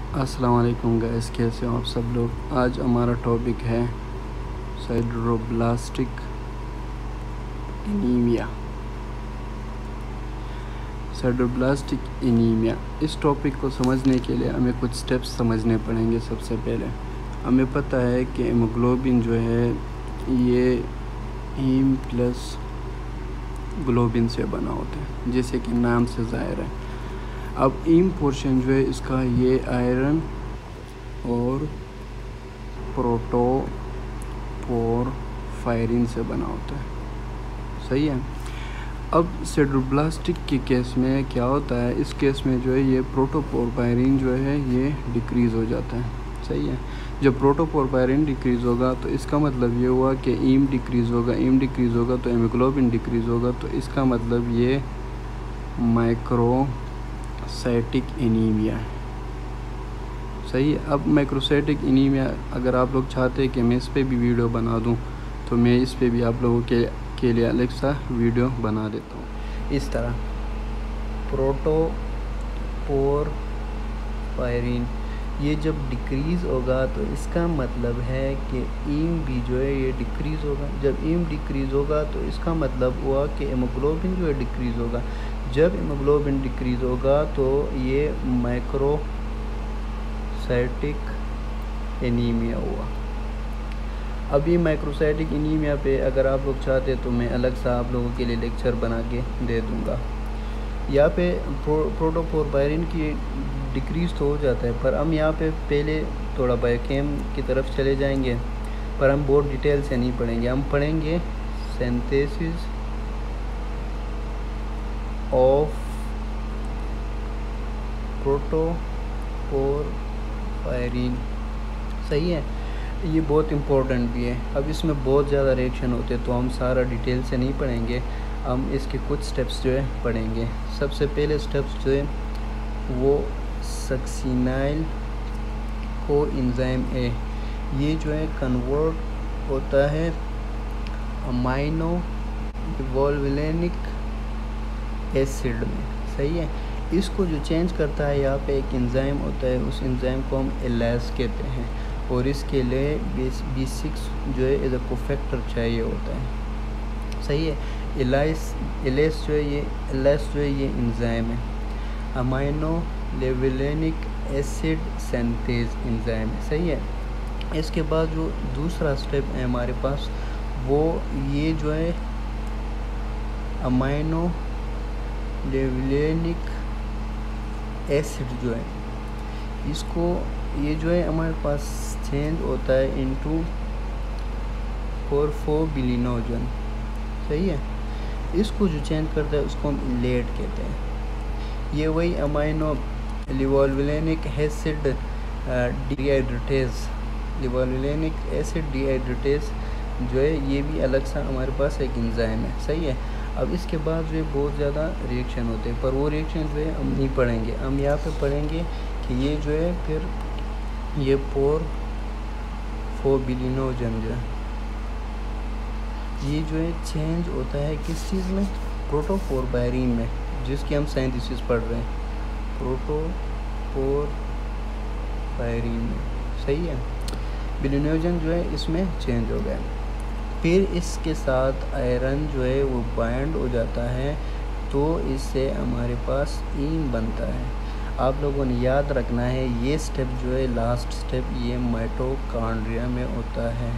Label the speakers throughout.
Speaker 1: अस्सलाम वालेकुम गाइस, कैसे हो आप सब लोग। आज हमारा टॉपिक है साइडरोब्लास्टिक एनीमिया। साइडरोब्लास्टिक एनीमिया, इस टॉपिक को समझने के लिए हमें कुछ स्टेप्स समझने पड़ेंगे। सबसे पहले हमें पता है कि हीमोग्लोबिन जो है ये हीम प्लस ग्लोबिन से बना होता है, जैसे कि नाम से ज़ाहिर है। अब हीम पोर्शन जो है इसका ये आयरन और प्रोटोपोरफायरिन से बना होता है, सही है। अब साइडरोब्लास्टिक के केस में क्या होता है, इस केस में जो है ये प्रोटोपोरफायरिन जो है ये डिक्रीज़ हो जाता है, सही है। जब प्रोटोपोरफायरिन डिक्रीज़ होगा तो इसका मतलब ये हुआ कि हीम डिक्रीज़ होगा, हीम डिक्रीज़ होगा तो हीमोग्लोबिन डिक्रीज़ होगा, तो इसका मतलब ये माइक्रोसाइटिक एनीमिया है, सही है। अब माइक्रोसाइटिक एनीमिया अगर आप लोग चाहते हैं कि मैं इस पर भी वीडियो बना दूं तो मैं इस पर भी आप लोगों के लिए अलग सा वीडियो बना देता हूं। इस तरह प्रोटोपोरफायरिन ये जब डिक्रीज़ होगा तो इसका मतलब है कि हीम भी जो है ये डिक्रीज़ होगा। जब हीम डिक्रीज़ होगा तो इसका मतलब हुआ कि हीमोग्लोबिन जो है डिक्रीज़ होगा। जब हीमोग्लोबिन डिक्रीज़ होगा तो ये माइक्रोसाइटिक एनीमिया हुआ। अभी माइक्रोसाइटिक एनीमिया पे अगर आप लोग चाहते तो मैं अलग सा आप लोगों के लिए लेक्चर बना के दे दूँगा। यहाँ पे प्रोटोपोरफायरिन की डिक्रीज़ तो हो जाता है, पर हम यहाँ पे पहले थोड़ा बायोकेम की तरफ चले जाएंगे, पर हम बहुत डिटेल से नहीं पढ़ेंगे। हम पढ़ेंगे सिंथेसिस ऑफ प्रोटोपोरफायरिन, सही है। ये बहुत इम्पोर्टेंट भी है। अब इसमें बहुत ज़्यादा रिएक्शन होते हैं तो हम सारा डिटेल से नहीं पढ़ेंगे, हम इसके कुछ स्टेप्स जो है पढ़ेंगे। सबसे पहले स्टेप्स जो है वो सक्सिनाइल कोएंजाइम ए, ये जो है कन्वर्ट होता है अमाइनो वोल्वुलिनिक एसिड में, सही है। इसको जो चेंज करता है यहाँ पे एक एंजाइम होता है, उस एंजाइम को हम एलास कहते हैं, और इसके लिए B6 जो है एज अ कोफैक्टर चाहिए होता है, सही है। एलास जो है ये एंजाइम है, amino levulinic acid synthase enzyme है, सही है। इसके बाद जो दूसरा स्टेप है हमारे पास वो ये जो है अमाइनो लेवुलिनिक एसिड जो है इसको ये जो है हमारे पास चेंज होता है इनटू फॉस्फोबिलिनोजन, सही है। इसको जो चेंज करता है उसको हम इलेट कहते हैं। ये वही amino levulinic acid levulinic acid dehydratase जो है ये भी अलग सा हमारे पास एक एंजाइम है, सही है। अब इसके बाद जो है बहुत ज़्यादा रिएक्शन होते हैं, पर वो रिएक्शन जो है हम नहीं पढ़ेंगे। हम यहाँ पे पढ़ेंगे कि ये जो है फिर ये फॉस्फोबिलिनोजन जो है ये जो है चेंज होता है किस चीज़ में, प्रोटोपोरफायरिन में, जिसकी हम सिंथेसिस पढ़ रहे हैं, प्रोटोपोरफायरिन में, सही है। बिलिनोजन जो है इसमें चेंज हो गया। फिर इसके साथ आयरन जो है वो बाइंड हो जाता है, तो इससे हमारे पास हीम बनता है। आप लोगों ने याद रखना है ये स्टेप जो है लास्ट स्टेप ये माइटोकॉन्ड्रिया में होता है,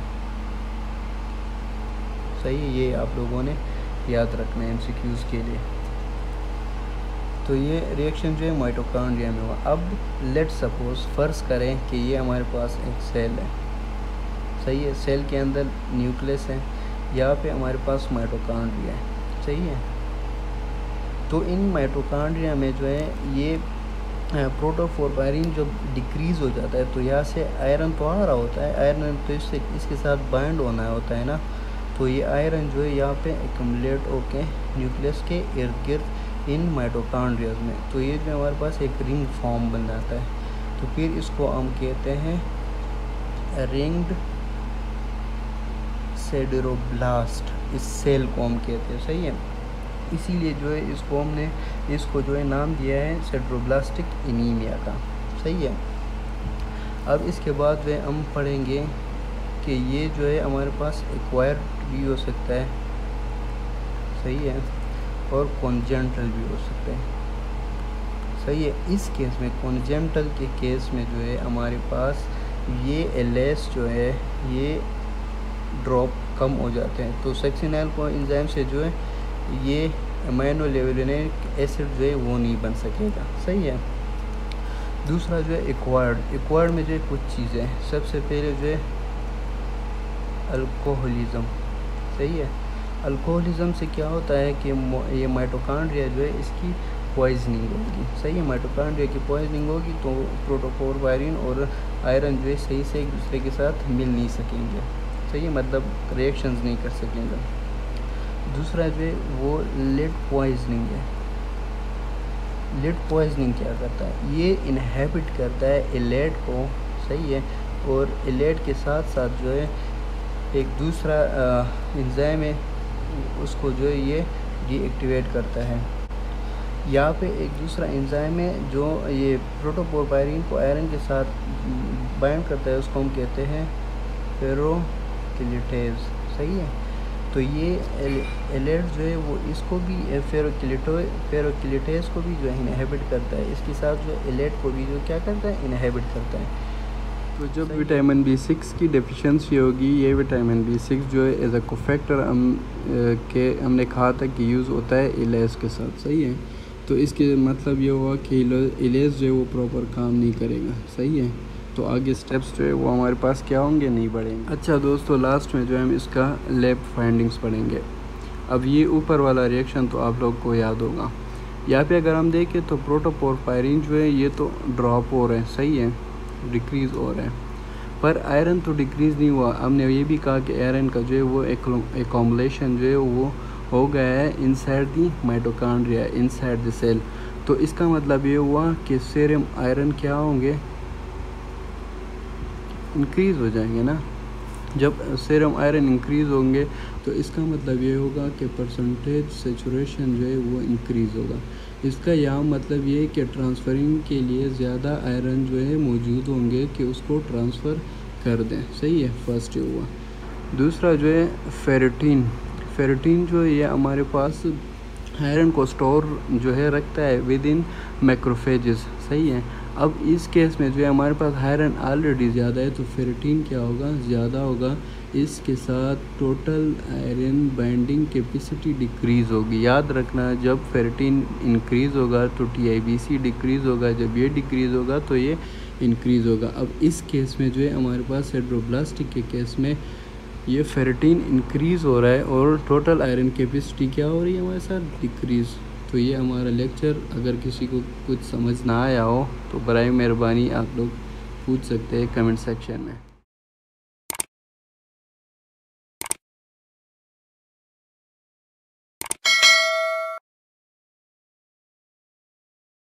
Speaker 1: सही है। ये आप लोगों ने याद रखना है MCQs के लिए। तो ये रिएक्शन जो है माइटोकॉन्ड्रिया में हुआ। अब लेट सपोज फर्ज करें कि ये हमारे पास एक सेल है, सही है। सेल के अंदर न्यूक्लियस है, यहाँ पे हमारे पास माइटोकॉन्ड्रिया है, सही है। तो इन माइटोकॉन्ड्रिया में जो है ये प्रोटोपोरफायरिन जब डिक्रीज़ हो जाता है तो यहाँ से आयरन तो आ रहा होता है, आयरन तो इसके साथ बाइंड होना होता है ना, तो ये आयरन जो है यहाँ पे एक्युमुलेट होके न्यूक्लियस के इर्द गिर्द इन माइटोकॉन्ड्रिया में, तो ये जो हमारे पास एक रिंग फॉर्म बन जाता है। तो फिर इसको हम कहते हैं रिंग्ड साइडरोब्लास्ट, इस सेल को हम कहते हैं, सही है। इसीलिए जो है इसको जो है नाम दिया है साइडरोब्लास्टिक एनीमिया का, सही है। अब इसके बाद वे हम पढ़ेंगे कि ये जो है हमारे पास एक्वायर्ड भी हो सकता है, सही है, और कॉन्जेंटल भी हो सकता है, सही है। इस केस में कॉन्जेंटल के केस में जो है हमारे पास ये एलएस जो है ये ड्रॉप कम हो जाते हैं, तो सक्सिनाइल कोएंजाइम से जो है ये अमीनो लेवलिनिक एसिड जो है वो नहीं बन सकेगा, सही है। दूसरा जो है एक्वायर्ड में जो है कुछ चीज़ें हैं। सबसे पहले जो है अल्कोहलिज्म, सही है। अल्कोहलिज्म से क्या होता है कि ये माइटोकॉन्ड्रिया जो है इसकी पॉइजनिंग होगी, सही है। माइटोकॉन्ड्रिया की पॉइजनिंग होगी तो प्रोटोपोरवायरिन और आयरन जो है सही से एक दूसरे के साथ मिल नहीं सकेंगे, सही है, मतलब रिएक्शंस नहीं कर सकेंगे। दूसरा जो है वो लेड पॉइजनिंग है। लेड पॉइजनिंग क्या करता है, ये इनहेबिट करता है एलेट को, सही है, और एलेट के साथ साथ जो है एक दूसरा एंजाइम है उसको जो है ये डीएक्टिवेट करता है। यहाँ पे एक दूसरा एंजाइम है जो ये प्रोटोपोरवायरिन को आयरन के साथ बाइंड करता है, उसको हम कहते हैं फेरोकिलेटेज, सही है। तो ये एलेट जो है वो इसको भी फेरोकिलेटेज को भी जो है इनहेबिट करता है, इसके साथ जो एलेट को भी जो क्या करता है इनहेबिट करता है।
Speaker 2: तो जब विटामिन B6 की डेफिशिएंसी होगी, ये विटामिन B6 जो है एज अ कोफैक्टर हमने कहा था कि यूज़ होता है इलेज के साथ, सही है। तो इसके मतलब ये हुआ कि इलेज जो है वो प्रॉपर काम नहीं करेगा, सही है। तो आगे स्टेप्स जो है वो हमारे पास क्या होंगे, नहीं बढ़ेंगे। अच्छा दोस्तों, लास्ट में जो है हम इसका लैब फाइंडिंग्स पढ़ेंगे। अब ये ऊपर वाला रिएक्शन तो आप लोग को याद होगा। यहाँ पे अगर हम देखें तो प्रोटोपोरवायरिन जो है ये तो ड्रॉप हो रहा है, सही है, डिक्रीज़ हो रहा है, पर आयरन तो डिक्रीज़ नहीं हुआ। हमने ये भी कहा कि आयरन का जो है वो एकॉम्बलेशन जो है वो हो गया है inside the mitochondria, inside the cell. तो इसका मतलब ये हुआ कि सीरम आयरन क्या होंगे, इंक्रीज़ हो जाएंगे ना। जब सीरम आयरन इंक्रीज़ होंगे तो इसका मतलब ये होगा कि परसेंटेज सेचुरेशन जो है वो इंक्रीज़ होगा। इसका यहाँ मतलब ये है कि ट्रांसफ़रिंग के लिए ज़्यादा आयरन जो है मौजूद होंगे कि उसको ट्रांसफ़र कर दें, सही है, फर्स्ट ये हुआ। दूसरा जो है फेरिटीन जो है ये हमारे पास आयरन को स्टोर जो है रखता है विद इन मैक्रोफेजेस, सही है। अब इस केस में जो है हमारे पास आयरन ऑलरेडी ज़्यादा है तो फेरिटीन क्या होगा, ज़्यादा होगा। इसके साथ total iron binding capacity decrease होगी। याद रखना, जब फेरिटीन इंक्रीज़ होगा तो TIBC डिक्रीज़ होगा, जब ये डिक्रीज़ होगा तो ये इंक्रीज़ होगा। अब इस केस में जो है हमारे पास सिडरोब्लास्टिक के केस में ये फेरिटीन इंक्रीज़ हो रहा है और टोटल आयरन कैपेसिटी क्या हो रही है हमारे साथ, डिक्रीज़। तो ये हमारा लेक्चर, अगर किसी को कुछ समझ ना आया हो तो बराए मेहरबानी आप लोग पूछ सकते हैं कमेंट सेक्शन में।